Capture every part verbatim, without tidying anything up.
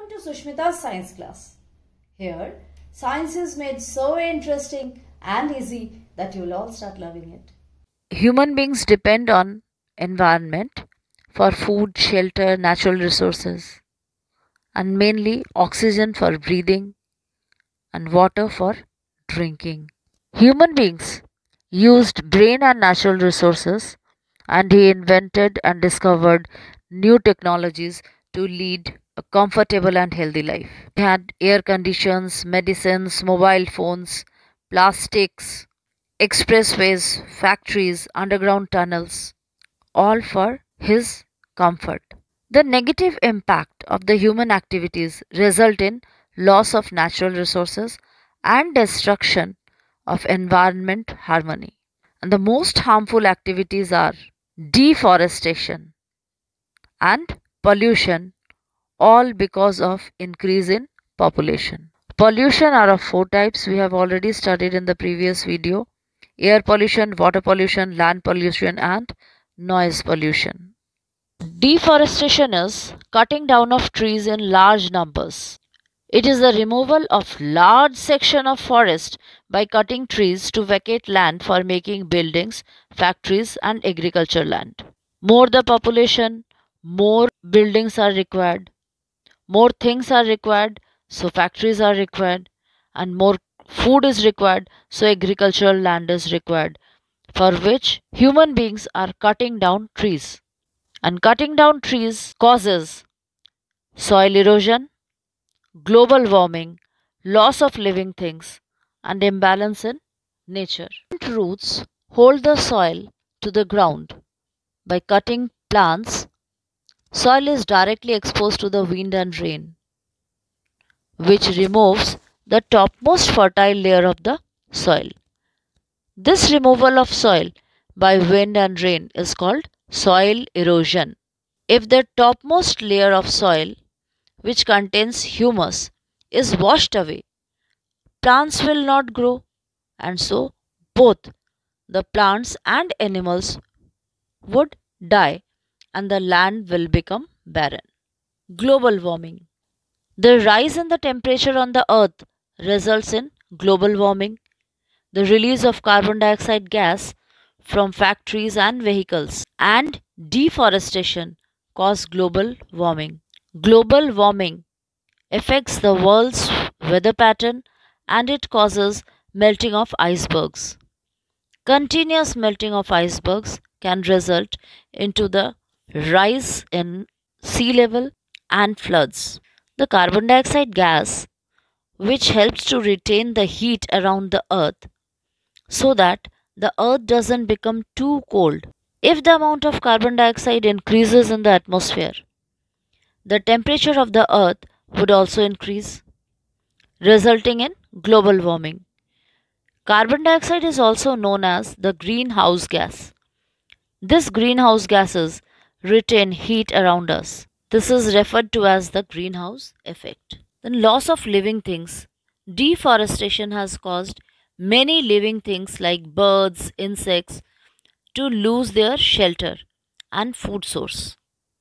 Welcome to Sushmita's science class. Here, science is made so interesting and easy that you'll all start loving it. Human beings depend on environment for food, shelter, natural resources, and mainly oxygen for breathing and water for drinking. Human beings used brain and natural resources, and he invented and discovered new technologies to lead a comfortable and healthy life. He had air conditions, medicines, mobile phones, plastics, expressways, factories, underground tunnels, all for his comfort. The negative impact of the human activities result in loss of natural resources and destruction of environment harmony. And the most harmful activities are deforestation and pollution, all because of increase in population. Pollution are of four types we have already studied in the previous video: air pollution, water pollution, land pollution, and noise pollution. Deforestation is cutting down of trees in large numbers. It is the removal of large section of forest by cutting trees to vacate land for making buildings, factories, and agriculture land. More the population, more buildings are required, more things are required, so factories are required, and more food is required, so agricultural land is required, for which human beings are cutting down trees. And cutting down trees causes soil erosion, global warming, loss of living things, and imbalance in nature. Plant roots hold the soil to the ground. By cutting plants, soil is directly exposed to the wind and rain, which removes the topmost fertile layer of the soil. This removal of soil by wind and rain is called soil erosion. If the topmost layer of soil, which contains humus, is washed away, plants will not grow, and so both the plants and animals would die and the land will become barren. Global warming. The rise in the temperature on the earth results in global warming. The release of carbon dioxide gas from factories and vehicles and deforestation cause global warming. Global warming affects the world's weather pattern and it causes melting of icebergs. Continuous melting of icebergs can result into the rise in sea level and floods. The carbon dioxide gas, which helps to retain the heat around the earth so that the earth doesn't become too cold. If the amount of carbon dioxide increases in the atmosphere, the temperature of the earth would also increase, resulting in global warming. Carbon dioxide is also known as the greenhouse gas. This greenhouse gases retain heat around us. This is referred to as the greenhouse effect. Then loss of living things. Deforestation has caused many living things like birds, insects to lose their shelter and food source.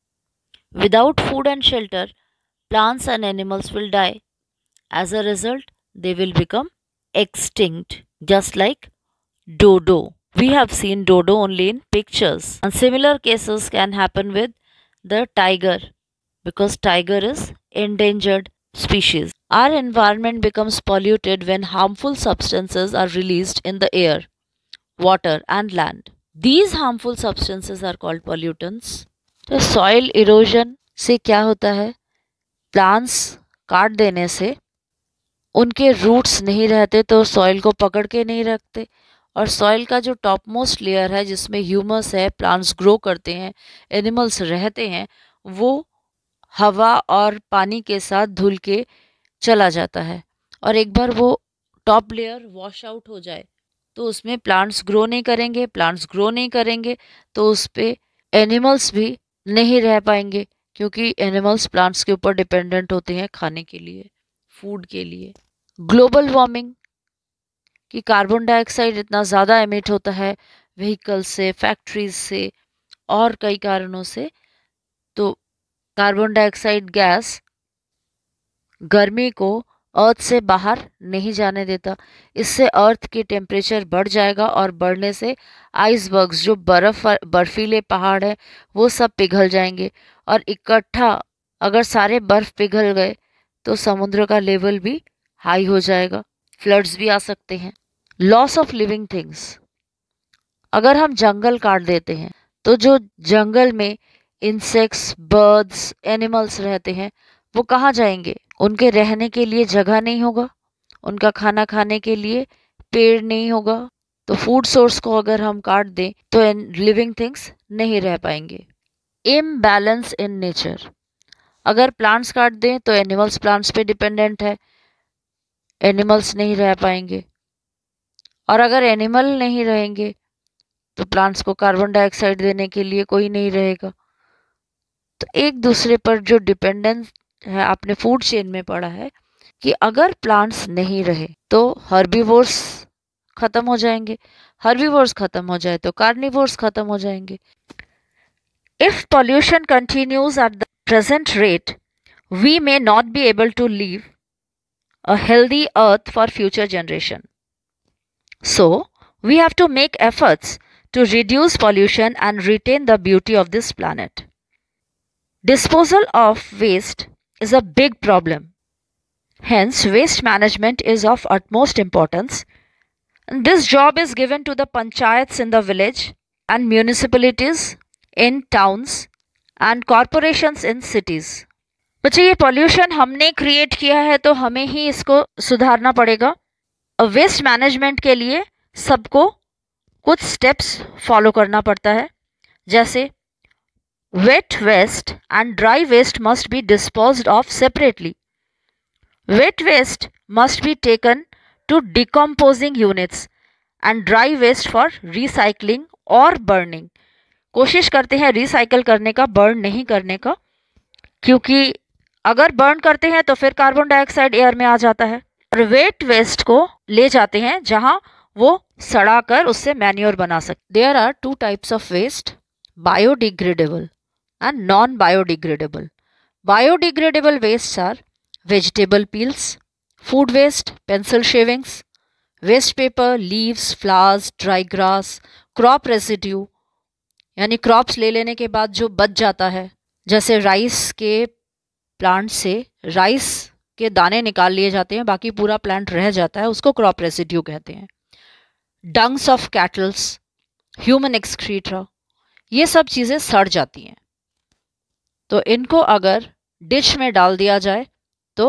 Without food and shelter, plants and animals will die. As a result, they will become extinct, just like dodo. We have seen dodo only in pictures. And similar cases can happen with the tiger, because tiger is endangered species. Our environment becomes polluted when harmful substances are released in the air, water and land. These harmful substances are called pollutants. तो soil erosion से क्या होता है? Plants काट देने से उनके roots नहीं रहते तो सॉइल को पकड़ के नहीं रखते, और सॉइल का जो टॉप मोस्ट लेयर है जिसमें ह्यूमस है, प्लांट्स ग्रो करते हैं, एनिमल्स रहते हैं, वो हवा और पानी के साथ धुल के चला जाता है। और एक बार वो टॉप लेयर वॉश आउट हो जाए तो उसमें प्लांट्स ग्रो नहीं करेंगे। प्लांट्स ग्रो नहीं करेंगे तो उस पर एनिमल्स भी नहीं रह पाएंगे, क्योंकि एनिमल्स प्लांट्स के ऊपर डिपेंडेंट होते हैं खाने के लिए, फूड के लिए। ग्लोबल वार्मिंग कि कार्बन डाइऑक्साइड इतना ज़्यादा एमिट होता है व्हीकल से, फैक्ट्रीज से और कई कारणों से, तो कार्बन डाइऑक्साइड गैस गर्मी को अर्थ से बाहर नहीं जाने देता। इससे अर्थ की टेम्परेचर बढ़ जाएगा और बढ़ने से आइसबर्ग्स, जो बर्फ बर्फीले पहाड़ है, वो सब पिघल जाएंगे और इकट्ठा अगर सारे बर्फ पिघल गए तो समुद्र का लेवल भी हाई हो जाएगा, फ्लड्स भी आ सकते हैं। लॉस ऑफ लिविंग थिंग्स, अगर हम जंगल काट देते हैं तो जो जंगल में इंसेक्ट्स, बर्ड्स, एनिमल्स रहते हैं वो कहाँ जाएंगे? उनके रहने के लिए जगह नहीं होगा, उनका खाना खाने के लिए पेड़ नहीं होगा। तो फूड सोर्स को अगर हम काट दें तो लिविंग थिंग्स नहीं रह पाएंगे। इम्बैलेंस इन नेचर, अगर प्लांट्स काट दें तो एनिमल्स प्लांट्स पे डिपेंडेंट है, एनिमल्स नहीं रह पाएंगे। और अगर एनिमल नहीं रहेंगे तो प्लांट्स को कार्बन डाइऑक्साइड देने के लिए कोई नहीं रहेगा। तो एक दूसरे पर जो डिपेंडेंस है आपने फूड चेन में पढ़ा है कि अगर प्लांट्स नहीं रहे तो हर्बीवोर्स खत्म हो जाएंगे, हर्बीवोर्स खत्म हो जाए तो कार्निवोर्स खत्म हो जाएंगे। If pollution continues at the present rate, we may not be able to live a healthy earth for future generation. So we have to make efforts to reduce pollution and retain the beauty of this planet. Disposal of waste is a big problem. Hence, waste management is of utmost importance. And this job is given to the panchayats in the village and municipalities in towns and corporations in cities. बच्चे, ये pollution हमने create किया है तो हमें ही इसको सुधारना पड़ेगा। वेस्ट मैनेजमेंट के लिए सबको कुछ स्टेप्स फॉलो करना पड़ता है, जैसे wet waste and dry waste must be disposed of separately. Wet waste must be taken to decomposing units and dry waste for recycling और बर्निंग। कोशिश करते हैं रिसाइकल करने का, बर्न नहीं करने का, क्योंकि अगर बर्न करते हैं तो फिर कार्बन डाइऑक्साइड एयर में आ जाता है। और वेट वेस्ट को ले जाते हैं जहां वो सड़ा कर उससे मैन्योर बना सकते। There are two types of waste, biodegradable and non biodegradable. Biodegradable waste are vegetable peels, food waste, pencil shavings, waste paper, leaves, flowers, dry grass, crop residue, यानी क्रॉप्स ले लेने के बाद जो बच जाता है, जैसे राइस के प्लांट से राइस के दाने निकाल लिए जाते हैं, बाकी पूरा प्लांट रह जाता है, उसको क्रॉप रेसिड्यू कहते हैं। Dungs of cattles, human excreta, ये सब चीज़ें सड़ जाती हैं, तो इनको अगर डिश में डाल दिया जाए तो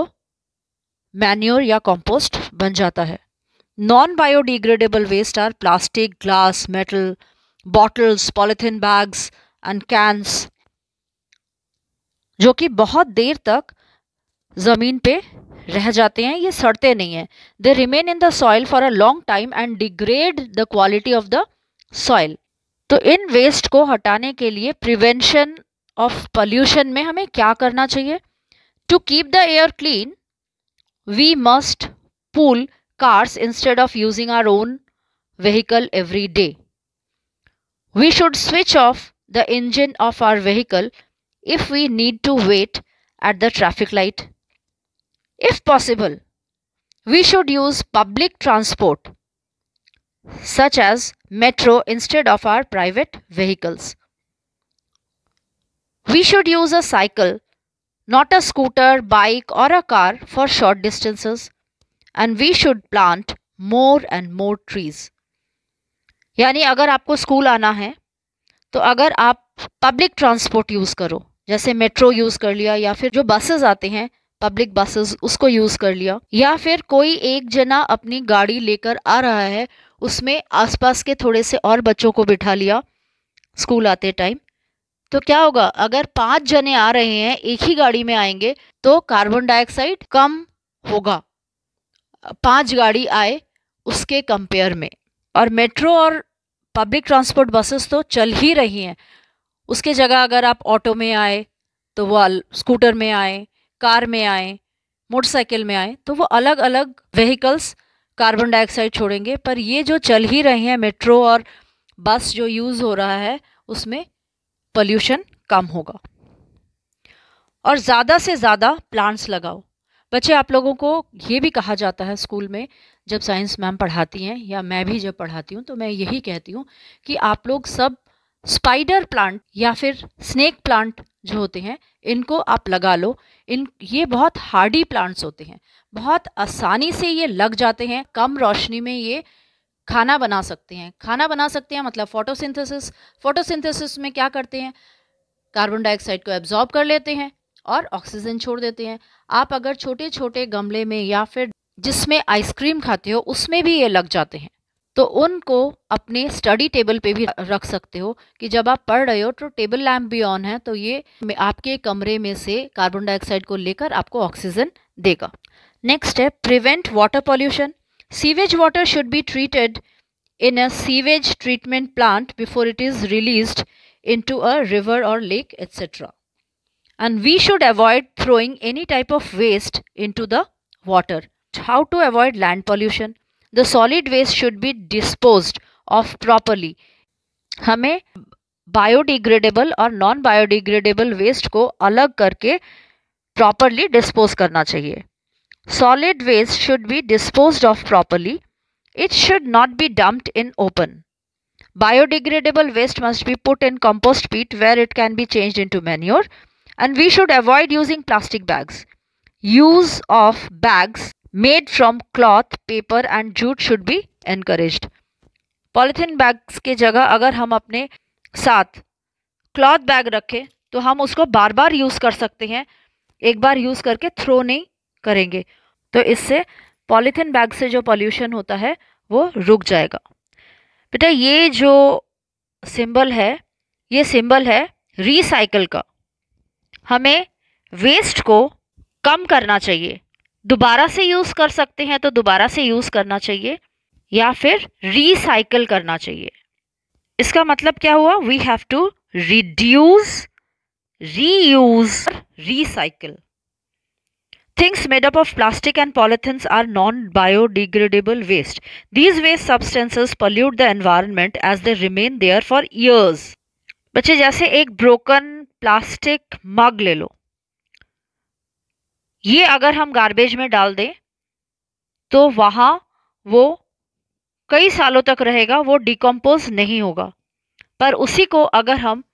मैन्योर या कंपोस्ट बन जाता है। Non biodegradable waste are plastic, glass, metal, bottles, polythene bags and cans, जो कि बहुत देर तक ज़मीन पे रह जाते हैं, ये सड़ते नहीं हैं। They remain in the soil for a long time and degrade the quality of the soil. तो इन वेस्ट को हटाने के लिए प्रिवेंशन ऑफ पोल्यूशन में हमें क्या करना चाहिए? To keep the air clean we must pool cars instead of using our own vehicle every day. We should switch off the engine of our vehicle if we need to wait at the traffic light. If possible, we should use public transport such as metro instead of our private vehicles. We should use a cycle, not a scooter, bike or a car for short distances, and we should plant more and more trees. यानी अगर आपको school आना है तो अगर आप public transport use करो, जैसे मेट्रो यूज़ कर लिया, या फिर जो बसेस आते हैं पब्लिक बसेस उसको यूज़ कर लिया, या फिर कोई एक जना अपनी गाड़ी लेकर आ रहा है, उसमें आसपास के थोड़े से और बच्चों को बिठा लिया स्कूल आते टाइम, तो क्या होगा? अगर पाँच जने आ रहे हैं, एक ही गाड़ी में आएंगे तो कार्बन डाइऑक्साइड कम होगा पाँच गाड़ी आए उसके कंपेयर में। और मेट्रो और पब्लिक ट्रांसपोर्ट बसेस तो चल ही रही हैं, उसके जगह अगर आप ऑटो में आए तो वो स्कूटर में आए, कार में आए, मोटरसाइकिल में आए, तो वो अलग अलग व्हीकल्स कार्बन डाइऑक्साइड छोड़ेंगे। पर ये जो चल ही रही हैं मेट्रो और बस जो यूज़ हो रहा है उसमें पोल्यूशन कम होगा। और ज़्यादा से ज़्यादा प्लांट्स लगाओ। बच्चे, आप लोगों को ये भी कहा जाता है स्कूल में, जब साइंस मैम पढ़ाती हैं या मैं भी जब पढ़ाती हूँ, तो मैं यही कहती हूँ कि आप लोग सब स्पाइडर प्लांट या फिर स्नेक प्लांट जो होते हैं इनको आप लगा लो। इन ये बहुत हार्डी प्लांट्स होते हैं, बहुत आसानी से ये लग जाते हैं। कम रोशनी में ये खाना बना सकते हैं। खाना बना सकते हैं मतलब फोटोसिंथेसिस। फोटोसिंथेसिस में क्या करते हैं, कार्बन डाइऑक्साइड को एब्जॉर्ब कर लेते हैं और ऑक्सीजन छोड़ देते हैं। आप अगर छोटे छोटे गमले में या फिर जिसमें आइसक्रीम खाते हो उसमें भी ये लग जाते हैं, तो उनको अपने स्टडी टेबल पे भी रख सकते हो कि जब आप पढ़ रहे हो तो टेबल लैम्प भी ऑन है, तो ये आपके कमरे में से कार्बन डाइऑक्साइड को लेकर आपको ऑक्सीजन देगा। नेक्स्ट है prevent water pollution. Sewage water should be treated in a sewage treatment plant before it is released into a river or lake, et cetera. And we should avoid throwing any type of waste into the water. How to avoid land pollution? The solid waste should be disposed of properly. हमें biodegradable और non biodegradable waste को अलग करके properly dispose करना चाहिए। Solid waste should be disposed of properly. It should not be dumped in open. Biodegradable waste must be put in compost pit where it can be changed into manure. And we should avoid using plastic bags. Use of bags made from cloth, paper and jute should be encouraged. Polythene bags के जगह अगर हम अपने साथ cloth bag रखें तो हम उसको बार बार यूज़ कर सकते हैं, एक बार यूज़ करके थ्रो नहीं करेंगे, तो इससे पॉलीथीन बैग से जो पॉल्यूशन होता है वो रुक जाएगा। बेटा, ये जो सिंबल है ये सिंबल है रीसाइकल का। हमें वेस्ट को कम करना चाहिए। दोबारा से यूज़ कर सकते हैं तो दोबारा से यूज़ करना चाहिए या फिर रीसाइकल करना चाहिए। इसका मतलब क्या हुआ? We have to reduce, reuse, recycle. Things made up of plastic and polythenes are non-biodegradable waste. These waste substances pollute the environment as they remain there for years. बच्चे, जैसे एक ब्रोकन प्लास्टिक मग ले लो, ये अगर हम गार्बेज में डाल दें तो वहाँ वो कई सालों तक रहेगा, वो डिकम्पोज नहीं होगा। पर उसी को अगर हम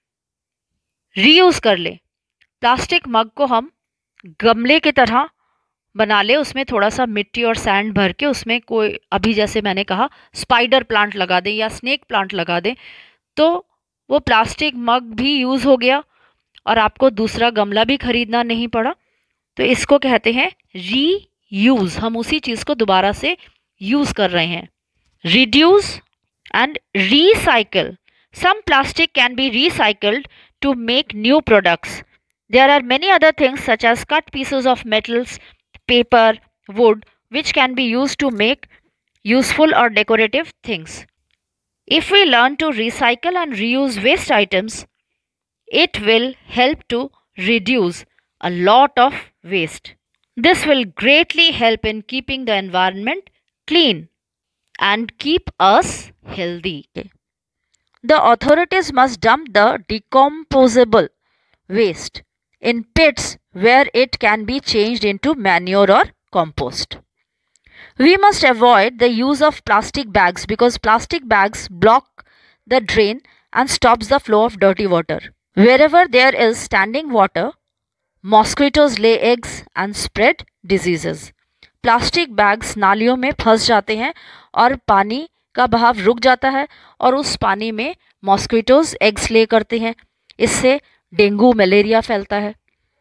रीयूज कर ले, प्लास्टिक मग को हम गमले की तरह बना ले, उसमें थोड़ा सा मिट्टी और सैंड भर के उसमें कोई, अभी जैसे मैंने कहा, स्पाइडर प्लांट लगा दें या स्नेक प्लांट लगा दें, तो वो प्लास्टिक मग भी यूज़ हो गया और आपको दूसरा गमला भी खरीदना नहीं पड़ा। तो इसको कहते हैं री यूज़। हम उसी चीज़ को दोबारा से यूज़ कर रहे हैं। Reduce and recycle. Some plastic can be recycled to make new products. There are many other things such as cut pieces of metals, paper, wood, which can be used to make useful or decorative things. If we learn to recycle and reuse waste items, it will help to reduce a lot of waste. This will greatly help in keeping the environment clean and keep us healthy. The authorities must dump the decomposable waste in pits where it can be changed into manure or compost. We must avoid the use of plastic bags because plastic bags block the drain and stops the flow of dirty water. Wherever there is standing water, mosquitoes lay eggs and spread diseases. Plastic bags नालियों में फंस जाते हैं और पानी का बहाव रुक जाता है और उस पानी में मॉस्किटोज एग्स ले करते हैं। इससे डेंगू, मलेरिया फैलता है।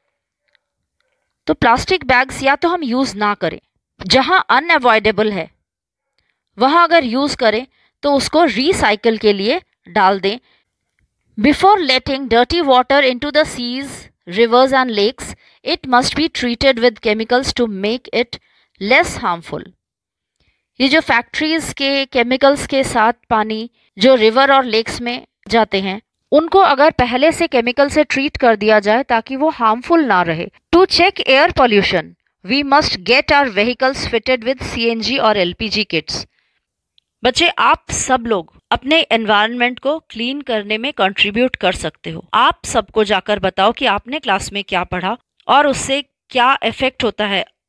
तो प्लास्टिक बैग्स या तो हम यूज़ ना करें, जहां अनअवॉइडेबल है वहां अगर यूज़ करें तो उसको रीसाइकल के लिए डाल दें। Before letting dirty water into the seas, rivers and lakes, it must be treated with chemicals to make it less harmful. ये जो फैक्ट्रीज के केमिकल्स के साथ पानी जो रिवर और लेक्स में जाते हैं, उनको अगर पहले से केमिकल से ट्रीट कर दिया जाए ताकि वो हार्मफुल ना रहे। To check air pollution, we must get our vehicles fitted with CNG और एलपीजी किट्स। बच्चे, आप सब लोग अपने एनवायरनमेंट को क्लीन करने में कंट्रीब्यूट कर सकते हो। आप सबको जाकर बताओ कि आपने क्लास में क्या पढ़ा और उससे क्या इफेक्ट होता है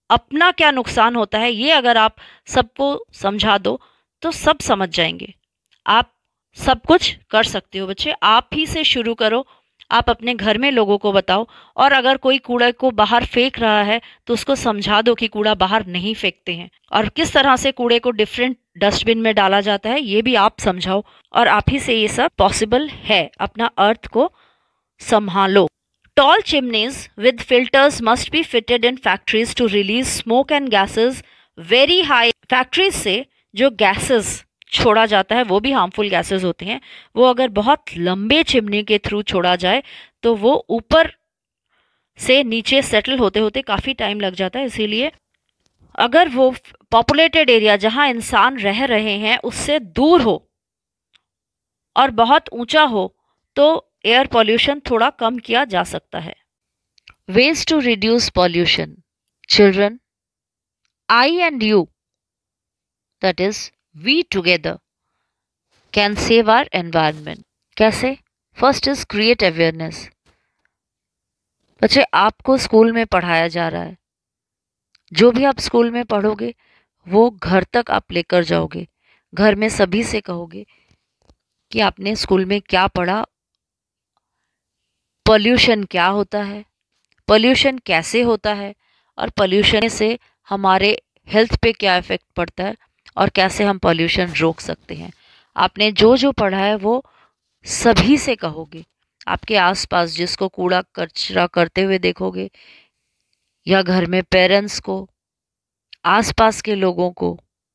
अपना क्या नुकसान होता है, ये अगर आप सबको समझा दो तो सब समझ जाएंगे। आप सब कुछ कर सकते हो बच्चे, आप ही से शुरू करो। आप अपने घर में लोगों को बताओ, और अगर कोई कूड़े को बाहर फेंक रहा है तो उसको समझा दो कि कूड़ा बाहर नहीं फेंकते हैं, और किस तरह से कूड़े को डिफरेंट डस्टबिन में डाला जाता है ये भी आप समझाओ, और आप ही से ये सब पॉसिबल है। अपना अर्थ को संभालो। Tall chimneys with filters must be fitted in factories to release smoke and gases very high. Factories से जो गैसेस छोड़ा जाता है वो भी हार्मफुल गैसेस होते हैं, वो अगर बहुत लंबे चिमनी के थ्रू छोड़ा जाए तो वो ऊपर से नीचे सेटल होते होते काफ़ी टाइम लग जाता है। इसीलिए अगर वो पॉपुलेटेड एरिया जहाँ इंसान रह रहे हैं उससे दूर हो और बहुत ऊंचा हो तो एयर पॉल्यूशन थोड़ा कम किया जा सकता है। Ways to reduce pollution. Children, I and you, that is we together, can save our environment. कैसे? First is create awareness. बच्चे, आपको स्कूल में पढ़ाया जा रहा है, जो भी आप स्कूल में पढ़ोगे वो घर तक आप लेकर जाओगे। घर में सभी से कहोगे कि आपने स्कूल में क्या पढ़ा, पॉल्यूशन क्या होता है, पॉल्यूशन कैसे होता है, और पॉल्यूशन से हमारे हेल्थ पे क्या इफ़ेक्ट पड़ता है, और कैसे हम पॉल्यूशन रोक सकते हैं। आपने जो जो पढ़ा है वो सभी से कहोगे। आपके आसपास जिसको कूड़ा कचरा करते हुए देखोगे, या घर में पेरेंट्स को, आसपास के लोगों को,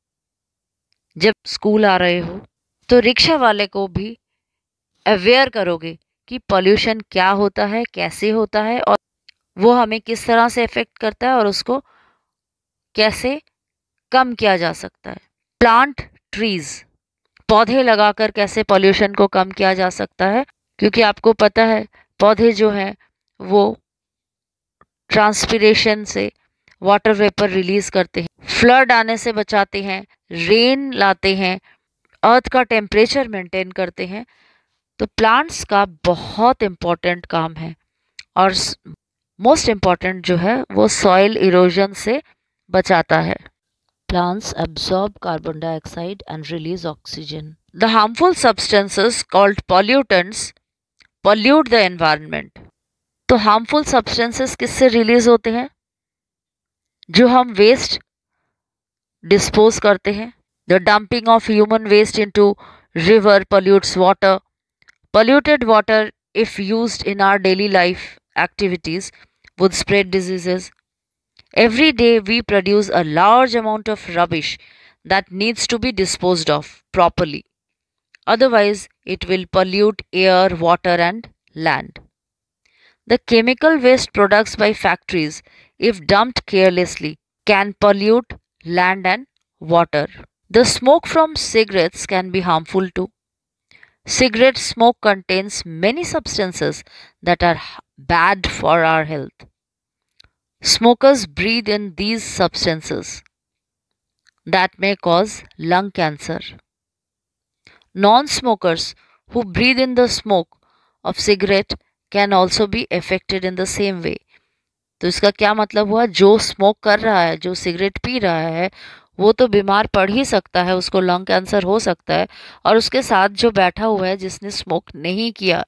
जब स्कूल आ रहे हो तो रिक्शा वाले को भी अवेयर करोगे कि पॉल्यूशन क्या होता है, कैसे होता है, और वो हमें किस तरह से इफेक्ट करता है और उसको कैसे कम किया जा सकता है। प्लांट ट्रीज, पौधे लगाकर कैसे पॉल्यूशन को कम किया जा सकता है, क्योंकि आपको पता है पौधे जो हैं वो ट्रांसपिरेशन से वाटर वेपर रिलीज करते हैं, फ्लड आने से बचाते हैं, रेन लाते हैं, अर्थ का टेम्परेचर मेंटेन करते हैं। तो प्लांट्स का बहुत इम्पॉर्टेंट काम है, और मोस्ट इम्पॉर्टेंट जो है वो सॉइल इरोजन से बचाता है। Plants absorb carbon dioxide and release oxygen. The harmful substances called pollutants pollute the environment. तो harmful substances किससे रिलीज होते हैं? जो हम वेस्ट डिस्पोज करते हैं। The dumping of human waste into river pollutes water. Polluted water, if used in our daily life activities, would spread diseases. Every day we produce a large amount of rubbish that needs to be disposed of properly. Otherwise, it will pollute air, water, and land. The chemical waste products by factories, if dumped carelessly, can pollute land and water. The smoke from cigarettes can be harmful too. Cigarette smoke contains many substances that are bad for our health. Smokers breathe in these substances that may cause lung cancer. Non-smokers who breathe in the smoke of cigarette can also be affected in the same way. तो इसका क्या मतलब हुआ? जो smoke कर रहा है, जो सिगरेट पी रहा है, वो तो बीमार पड़ ही सकता है, उसको लंग कैंसर हो सकता है, और उसके साथ जो बैठा हुआ है जिसने स्मोक नहीं किया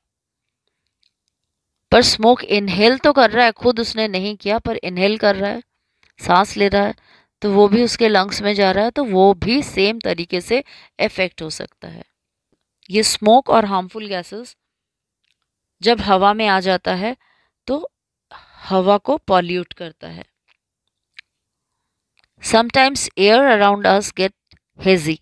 पर स्मोक इनहेल तो कर रहा है, खुद उसने नहीं किया पर इनहेल कर रहा है, सांस ले रहा है, तो वो भी उसके लंग्स में जा रहा है, तो वो भी सेम तरीके से इफेक्ट हो सकता है। ये स्मोक और हार्मफुल गैसेस जब हवा में आ जाता है तो हवा को पॉल्यूट करता है। Sometimes air around us get hazy.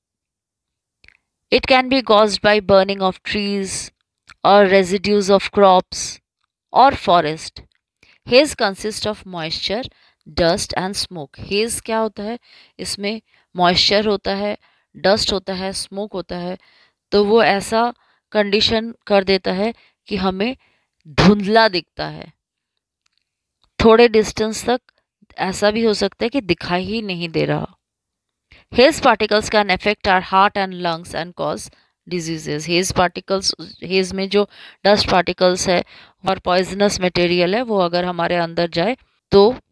It can be caused by burning of trees or residues of crops or forest. Haze consists of moisture, dust and smoke. Haze क्या होता है? इसमें moisture होता है, dust होता है, smoke होता है, तो वो ऐसा कंडीशन कर देता है कि हमें धुंधला दिखता है। थोड़े डिस्टेंस तक ऐसा भी हो सकता है कि दिखाई ही नहीं दे रहा। Haze particles can affect our heart and lungs and cause diseases. Haze particles, haze में जो dust particles है और poisonous material है, वो अगर हमारे अंदर जाए तो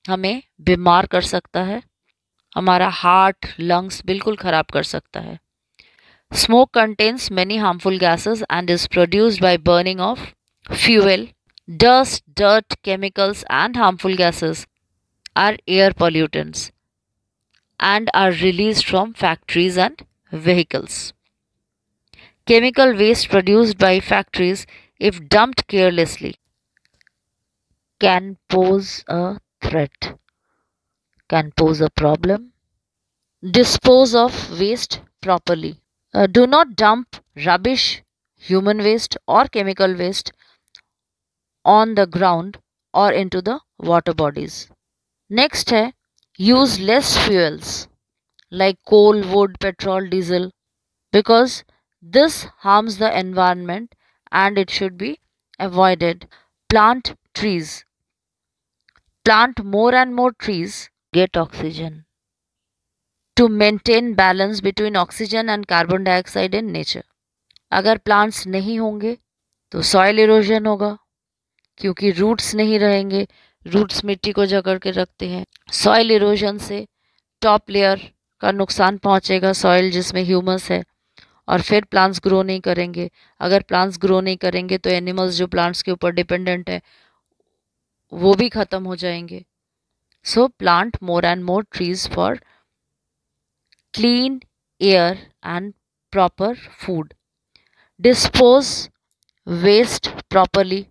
हमें बीमार कर सकता है, हमारा हार्ट लंग्स बिल्कुल ख़राब कर सकता है। Smoke contains many harmful gases and is produced by burning of fuel. Dust, dirt, chemicals, and harmful gases are air pollutants and are released from factories and vehicles. Chemical waste produced by factories, if dumped carelessly, can pose a threat, can pose a problem. Dispose of waste properly. Uh, do not dump rubbish, human waste, or chemical waste on the ground or into the water bodies. Next है use less fuels like coal, wood, petrol, diesel because this harms the environment and it should be avoided. Plant trees. Plant more and more trees. Get oxygen. To maintain balance between oxygen and carbon dioxide in nature. अगर plants नहीं होंगे तो soil erosion होगा क्योंकि roots नहीं रहेंगे, roots मिट्टी को जकड़ के रखते हैं। सॉइल इरोजन से टॉप लेयर का नुकसान पहुंचेगा, सॉइल जिसमें ह्यूमस है, और फिर प्लांट्स ग्रो नहीं करेंगे। अगर प्लांट्स ग्रो नहीं करेंगे तो एनिमल्स जो प्लांट्स के ऊपर डिपेंडेंट है वो भी ख़त्म हो जाएंगे। So plant more and more trees for clean air and proper food. Dispose waste properly.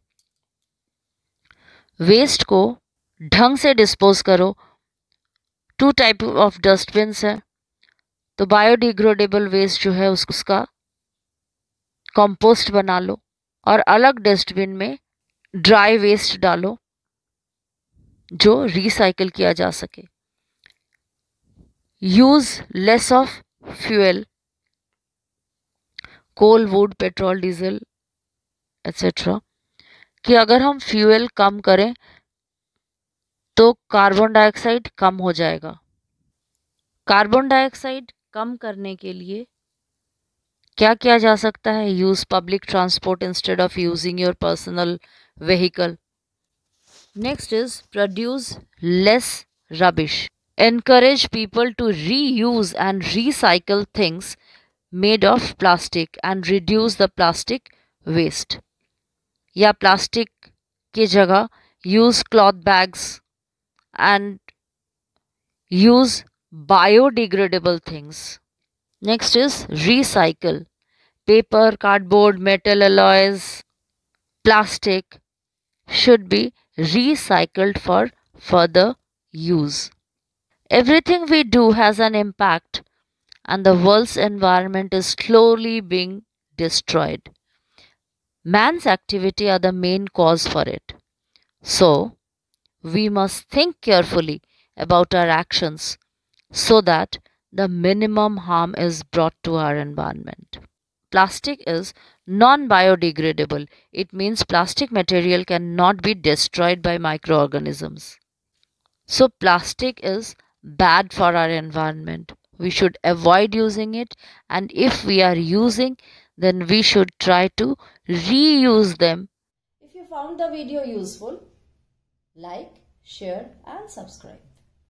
Waste को ढंग से डिस्पोज करो। टू टाइप ऑफ डस्टबिन्स है, तो बायोडिग्रेडेबल वेस्ट जो है उसका कंपोस्ट बना लो और अलग डस्टबिन में ड्राई वेस्ट डालो जो रिसाइकल किया जा सके। Use less of fuel, coal, wood, petrol, diesel etcetera, कि अगर हम फ्यूल कम करें तो कार्बन डाइऑक्साइड कम हो जाएगा। कार्बन डाइऑक्साइड कम करने के लिए क्या किया जा सकता है? Use public transport instead of using your personal vehicle. Next is produce less rubbish. Encourage people to reuse and recycle things made of plastic and reduce the plastic waste. या plastic की जगह use cloth bags and use biodegradable things. Next is recycle. Paper, cardboard, metal alloys, plastic should be recycled for further use. Everything we do has an impact and the world's environment is slowly being destroyed. Man's activity are the main cause for it. So, we must think carefully about our actions so that the minimum harm is brought to our environment. Plastic is non-biodegradable. It means plastic material cannot be destroyed by microorganisms. So plastic is bad for our environment. We should avoid using it, and if we are using, then we should try to reuse them. If you found the video useful, like, share and subscribe.